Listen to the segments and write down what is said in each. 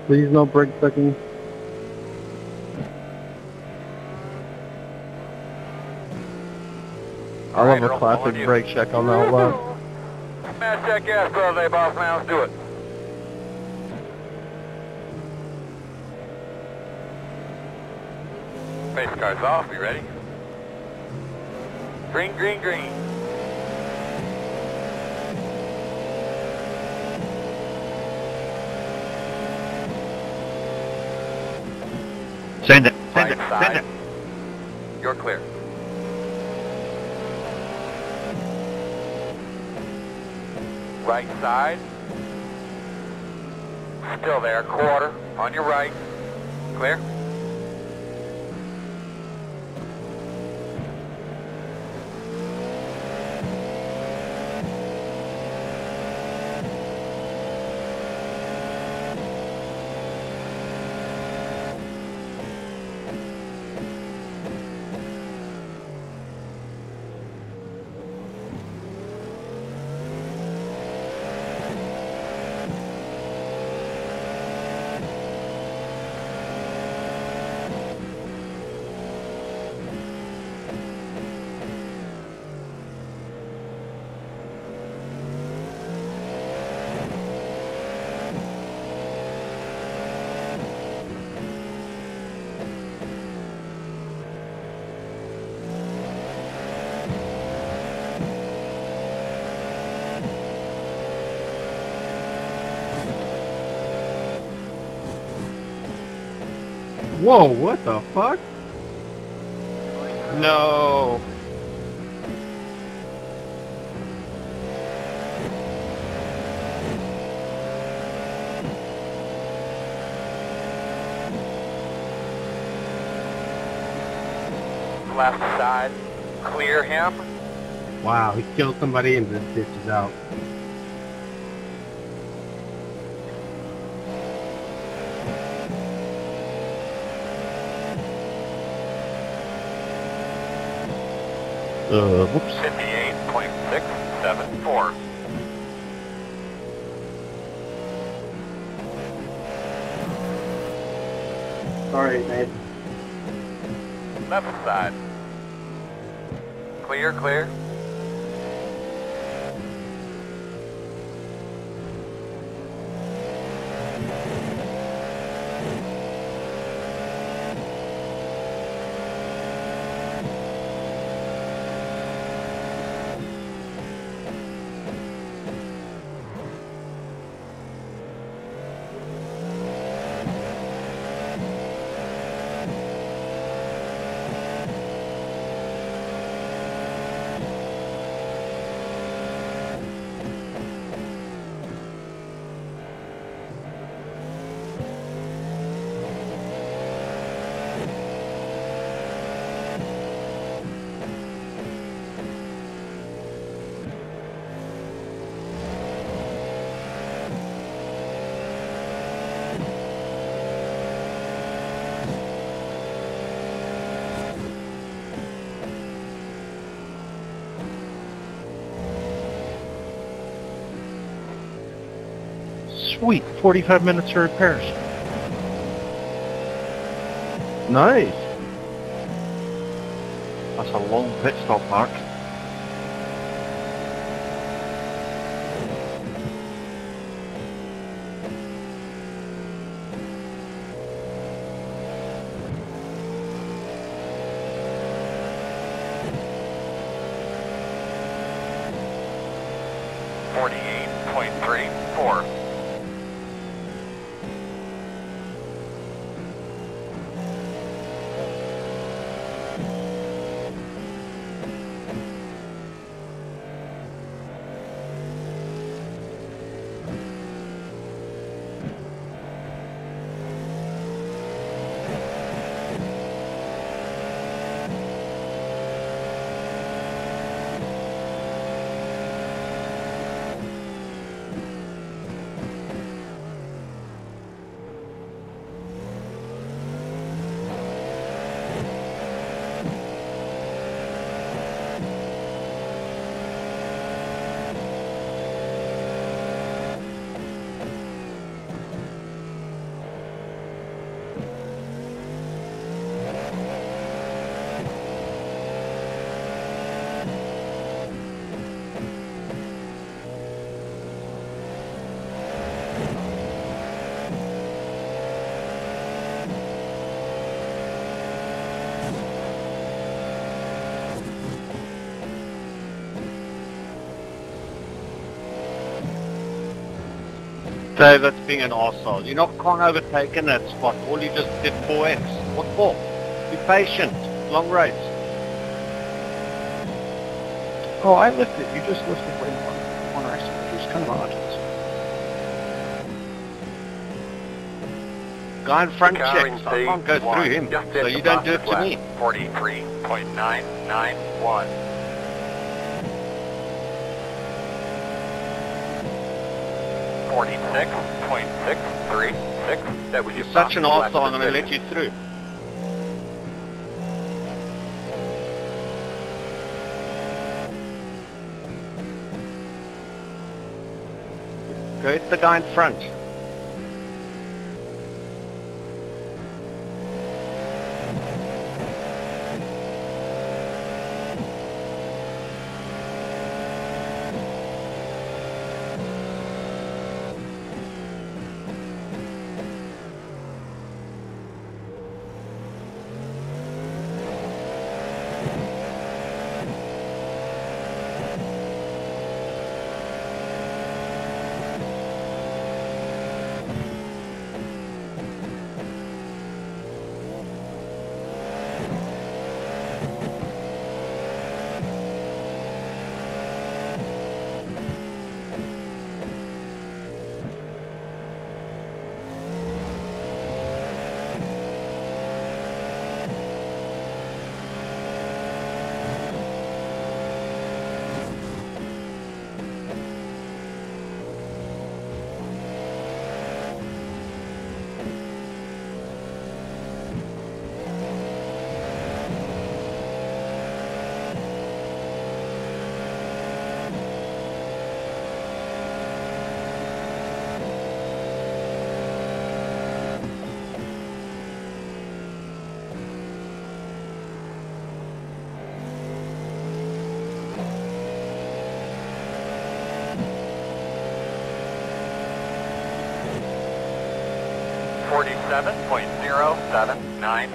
Please no brake checking. I'll have a classic brake check on that left. Smash that gas pedal there, boss man. Let's do it. Pace car's off. You ready? Green, green, green. Send it. Right side. You're clear. Right side. Still there. Quarter. On your right. Clear. Whoa, what the fuck? No. Left side. Clear him. Wow, he killed somebody and this ditch is out. Whoops. 58.674. Sorry, man. Left side. Clear, clear. Sweet. 45 minutes for repairs. Nice. That's a long pit stop, Mark. .34. Dave, that's being an arsehole. You're not can't overtake in that spot. All you just did 4x. What for? Be patient. Long race. Oh, I lifted. You just lifted way more race, which was kind of odd. Guy in front Carrying checks. I can't go through him. Just So hit you the don't do it fastest to me. lap, 43.991. 46.636. That was your You're such an fastest arsehole, lap I'm going to let position. you through. Go hit the guy in front. Forty-seven point zero seven nine.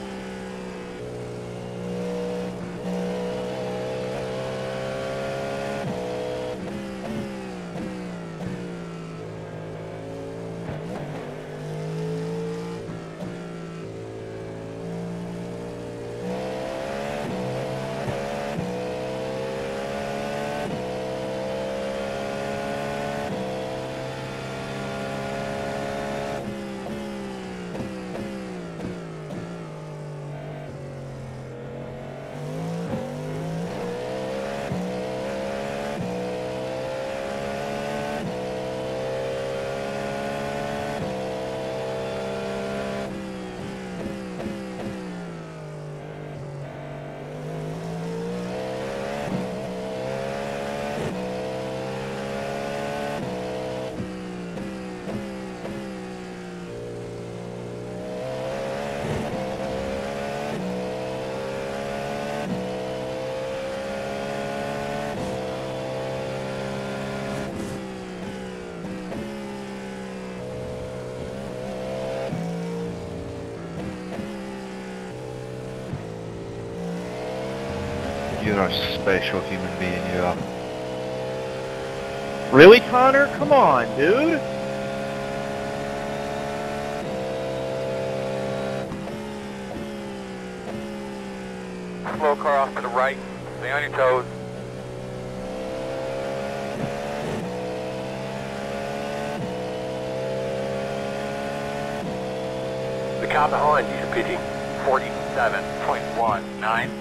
You're a special human being, you are. Really, Connor? Come on, dude. Slow car off to the right. Stay on your toes. The car behind you is pitting 47.19.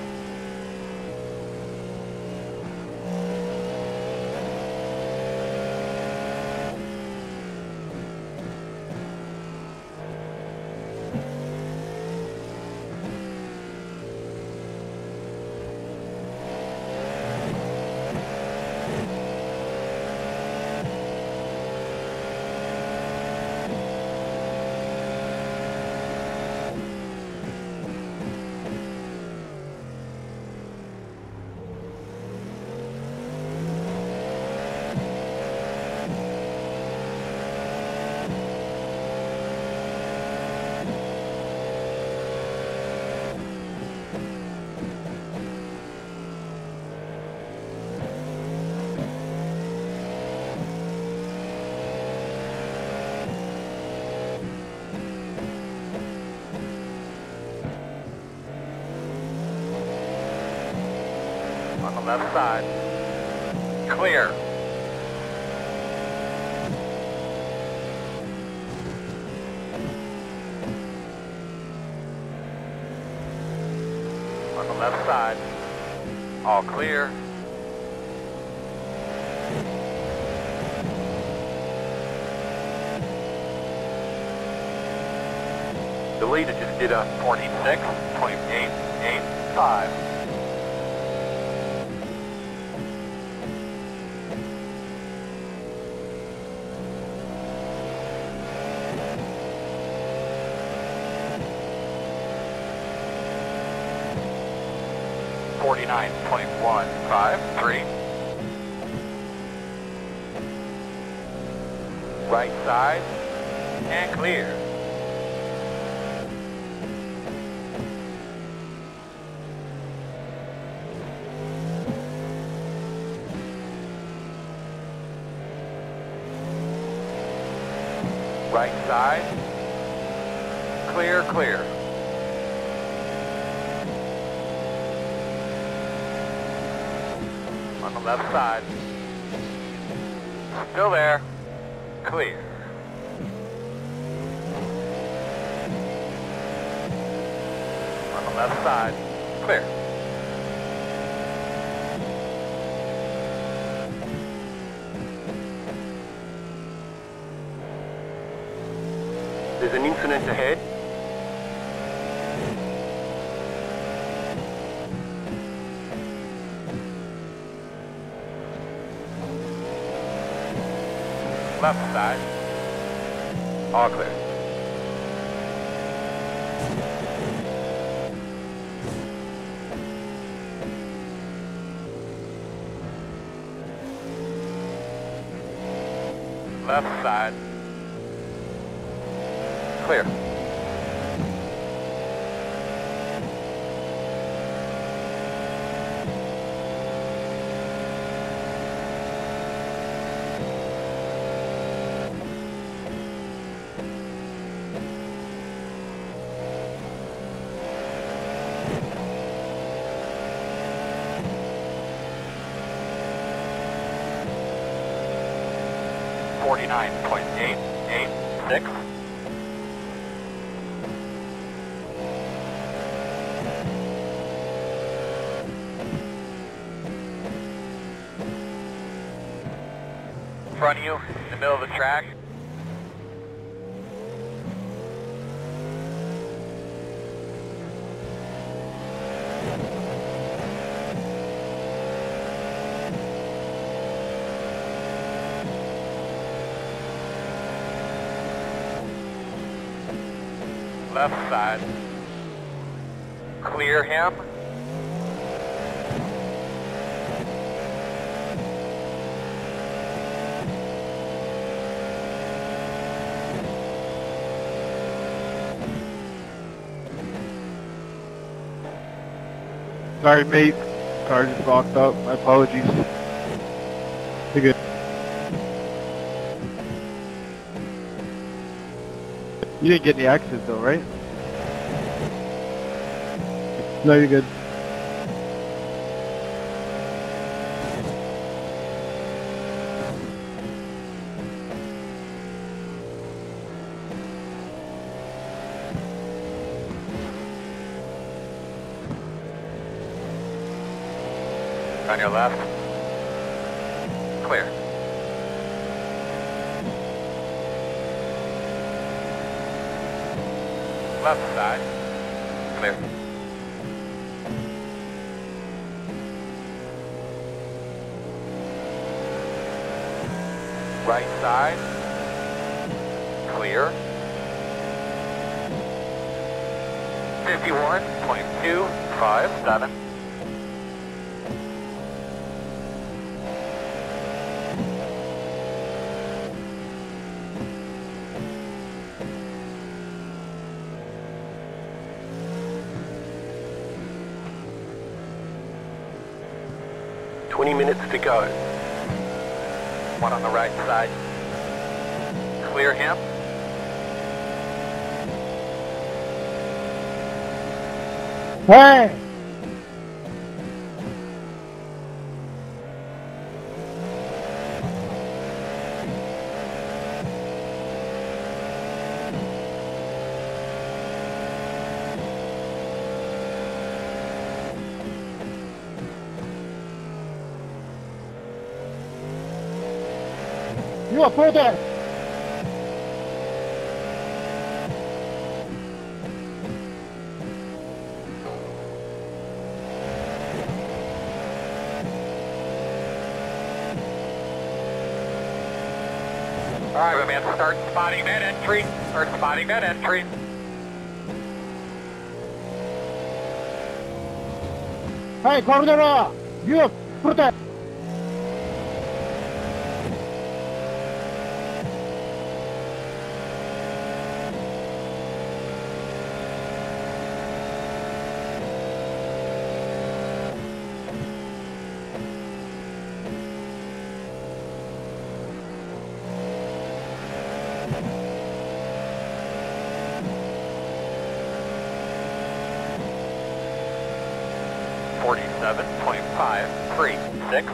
On the left side. Clear. On the left side. All clear. The leader just did a 46.885. .153. Right side and clear. Right side. Clear, clear. On the left side. Still there. Clear. On the left side. Clear. There's an incident ahead. Left side. All clear. Left side. Clear. .886. In front of you, in the middle of the track. Left side. Clear him. Sorry, mate. Car just locked up. My apologies. You're good. You didn't get any accidents though, right? No, you're good. On your left. Clear. Left side. Clear. Right side. Clear. 51.257. Minutes to go. One on the right side. Clear him. Hey! are full there. Alright, man, start spotting that entry. Start spotting that entry. Hey, corner, you put that. .536.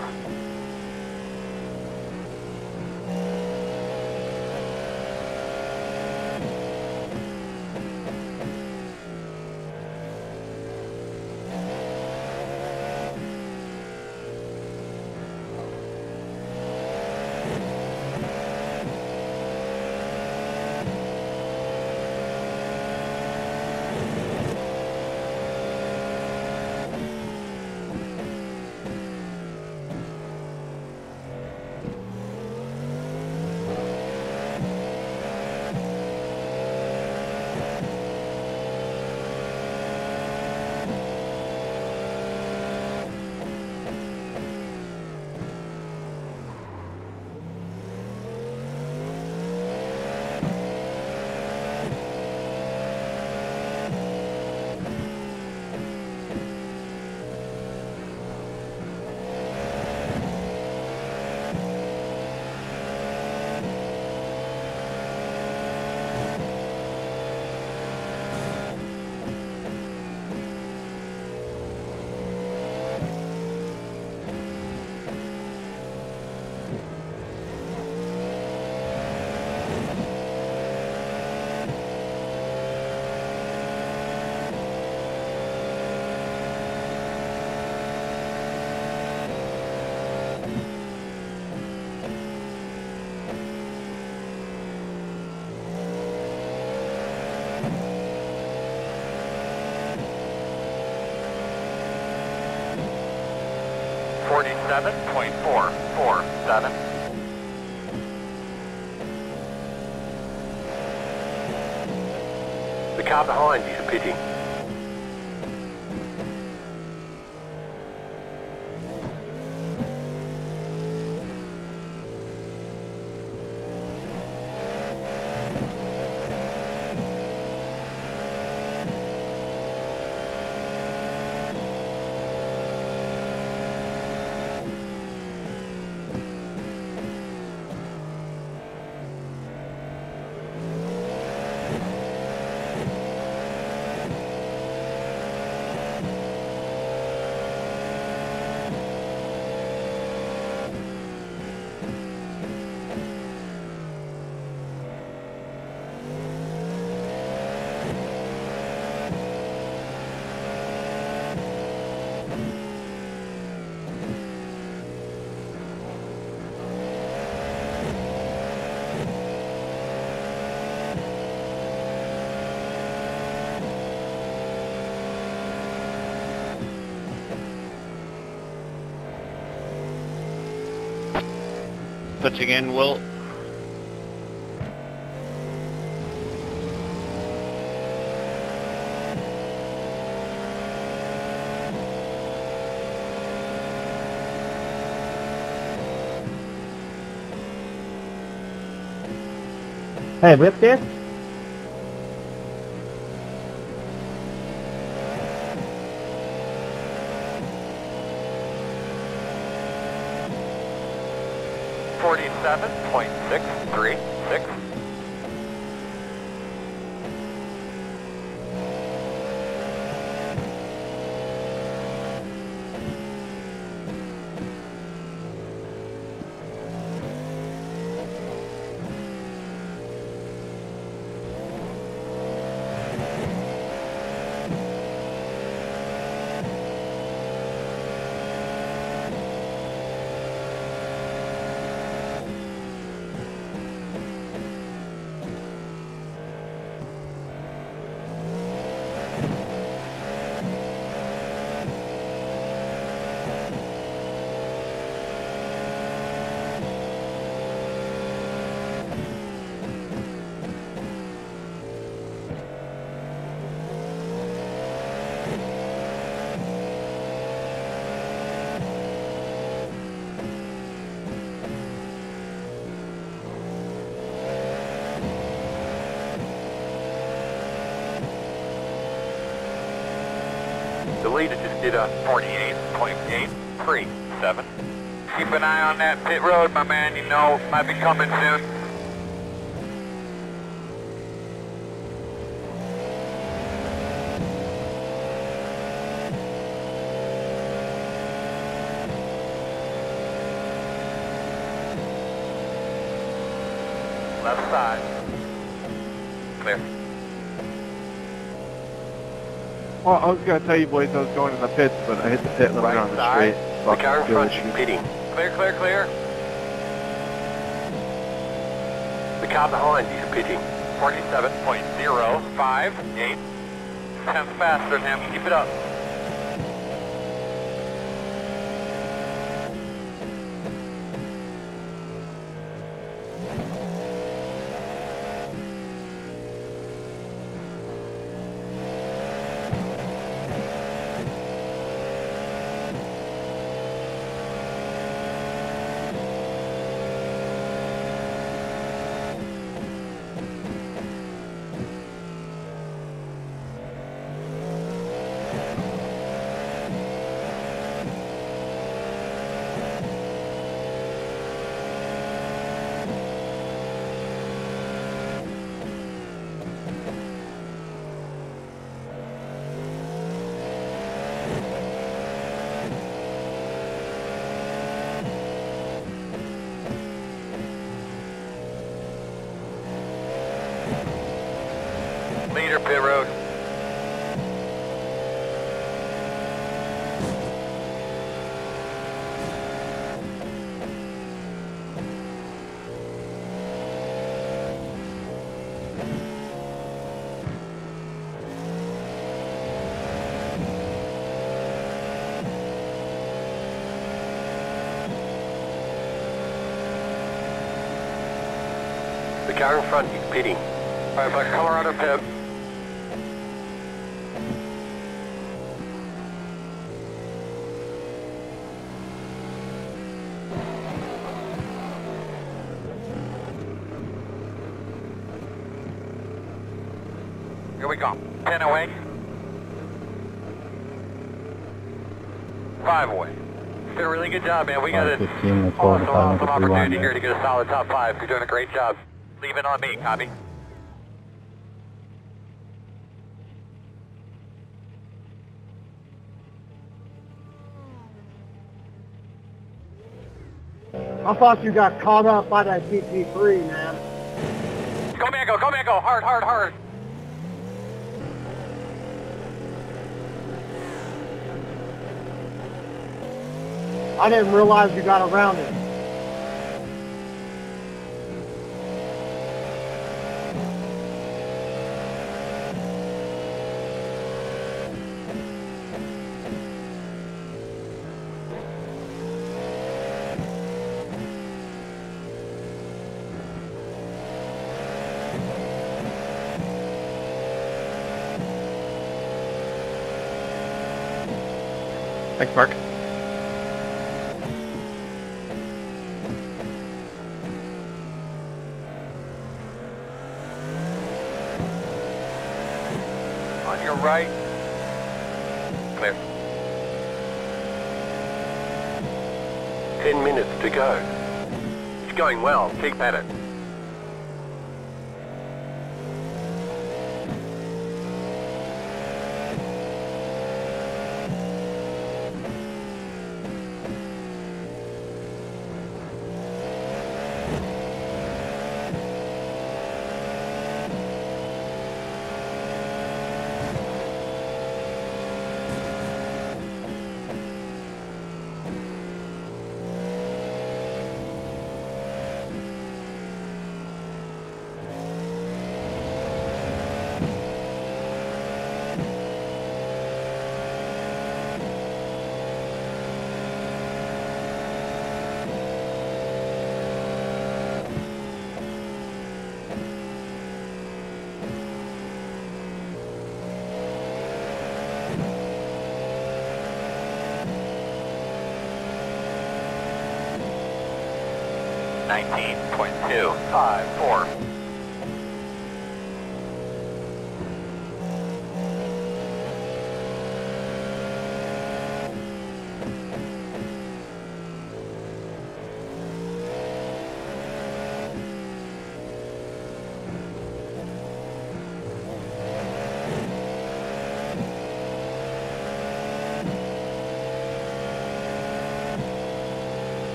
.447. The car behind you is pitting. Pitching in, Will. Hey, whip this. .636. The leader just did a 48.837. Keep an eye on that pit road, my man. You know, might be coming soon. Left side. Clear. Well, I was going to tell you boys I was going in the pits, but I hit the pit limit Right on the side. straight. The car in front Fucking is pitting. Clear, clear, clear. The car behind is pitting. 47.058. 10 faster than him. Keep it up. Leader pit road. The car in front is pitting. Alright, back Colorado pit. Here we go. 10 away. 5 away. Did a really good job, man. We got an 15 to awesome opportunity here to get a solid top 5. You're doing a great job. Leave it on me, copy. I thought you got caught up by that GT3, man. Go Mango, go Mango. Hard, hard, hard. I didn't realize you got around it. Thanks, Mark. On your right. Clear. 10 minutes to go. It's going well. Keep at it. .254.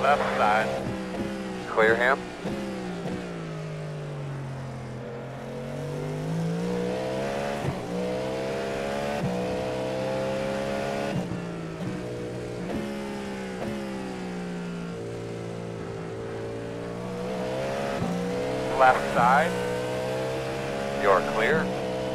Left side. Clear him. Left side. You're clear.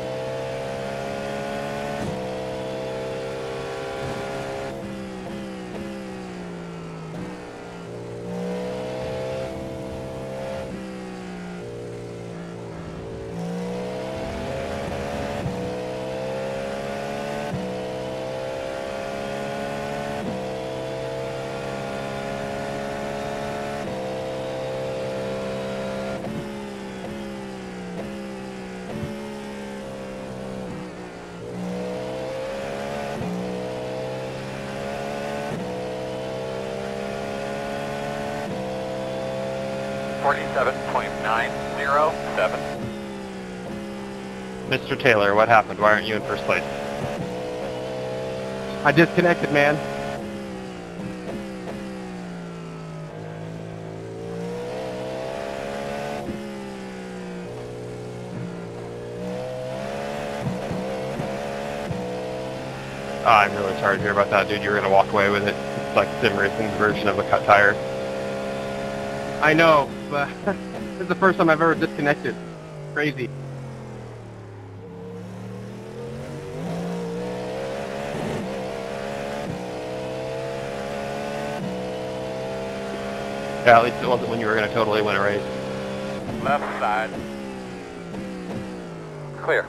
.907. Mr. Taylor, what happened? Why aren't you in first place? I disconnected, man. I'm really sorry to hear about that, dude. You were going to walk away with it. It's like sim racing's version of a cut tire. I know, but this is the first time I've ever disconnected. Crazy. Yeah, at least it wasn't when you were going to totally win a race. Left side. Clear.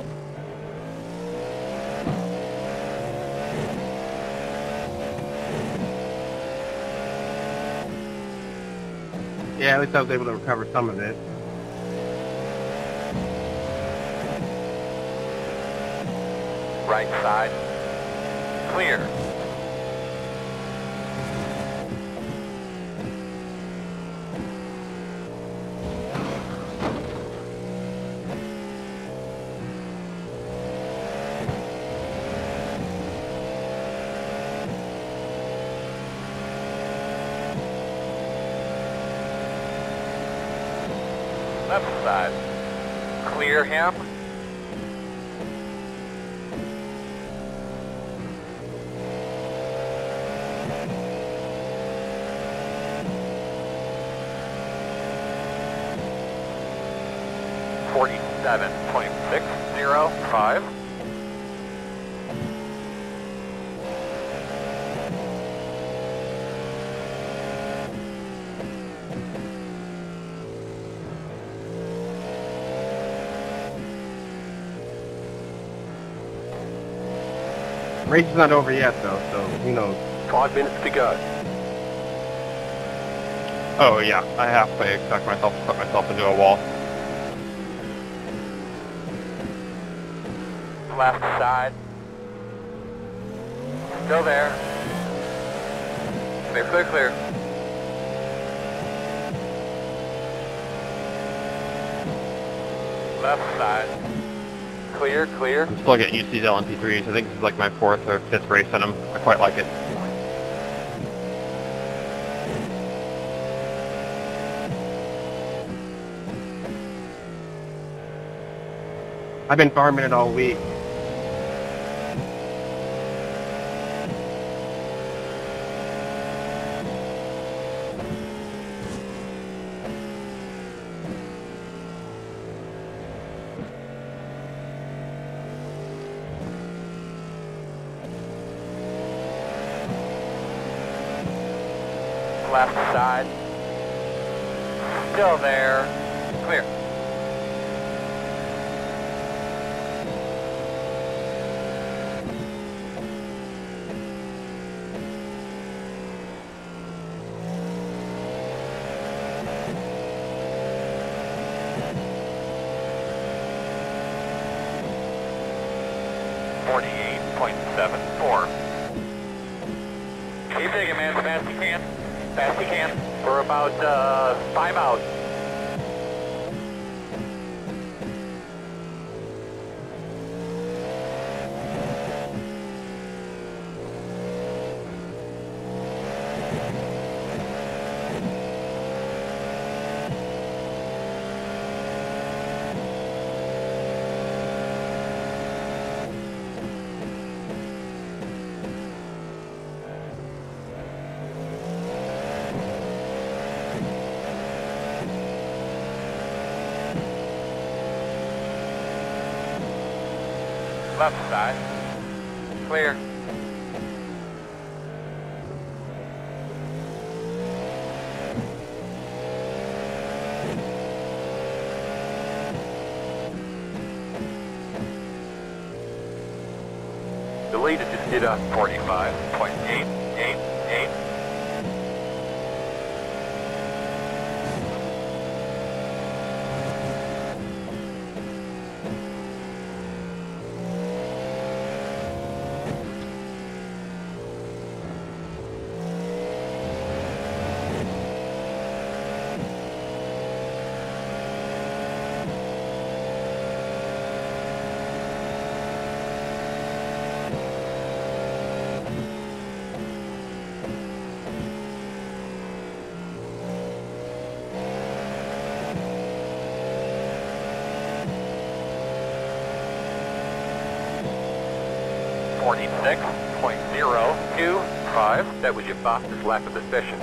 Yeah, at least I was able to recover some of it. Right side. Clear. Left side. Clear him. .47.605. Race is not over yet, though, so who knows? 5 minutes to go. Oh, yeah. I halfway expect myself to put myself into a wall. Left side. Still there. Clear, clear, clear. Left side. Clear, clear. I'm still getting used to these LMP3s. I think this is like my 4th or 5th race in them. I quite like it. I've been farming it all week. Left side. Still there. Clear. .48.74. Keep taking, man, as fast as you can. Fast as you can. We're about 5 out. Left side. Clear. The lead is just did a 45.888. .025. That was your fastest lap of the session.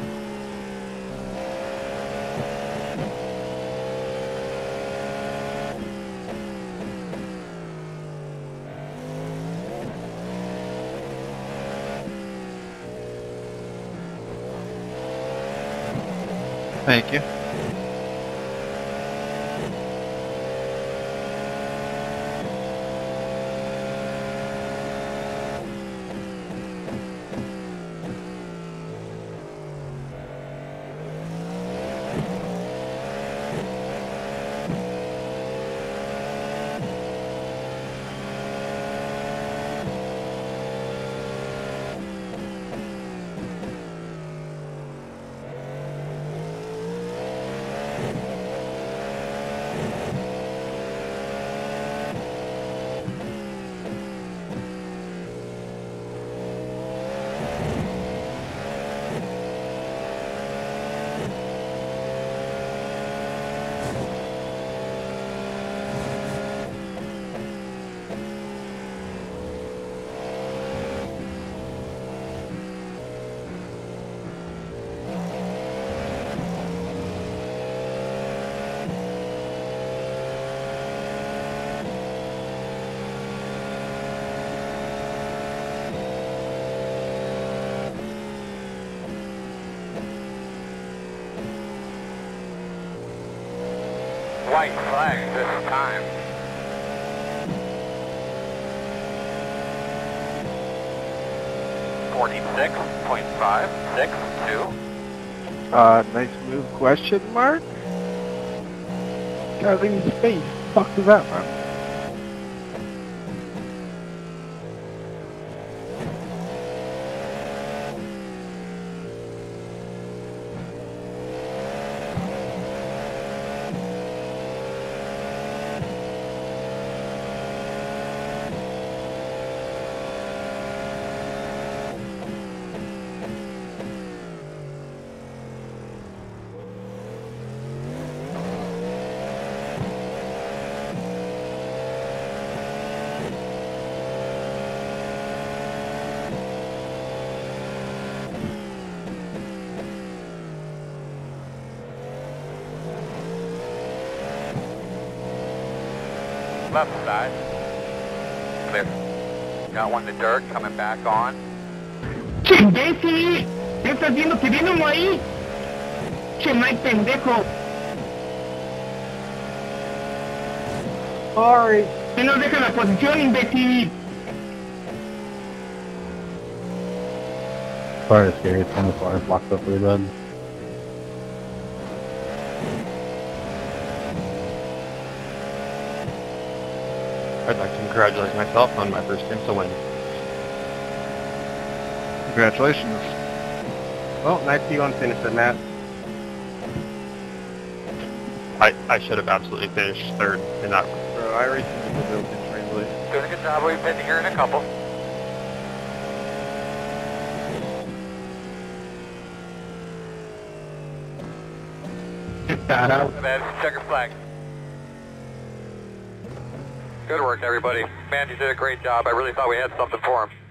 Thank you. White flag this time. .562. Nice move, question mark? Guys in space. Fuck is that, man? Left side. Clear. Got one in the dirt, coming back on. ¡Che, imbécil! ¿Qué estás viendo que viene uno ahí? ¡Che, Mike, pendejo! Sorry. ¡Que no deja la posición, imbécil! Sorry, scary. It's on the far blocked up really bad. I'd like to congratulate myself on my first IMSA win. Congratulations. Well, nice to you on finish it, Matt. I should have absolutely finished third in that. Bro, iRacing is a built-in translate. Doing a good job. We've been here in a couple. Checker flag. Good work, everybody. Man, you did a great job. I really thought we had something for him.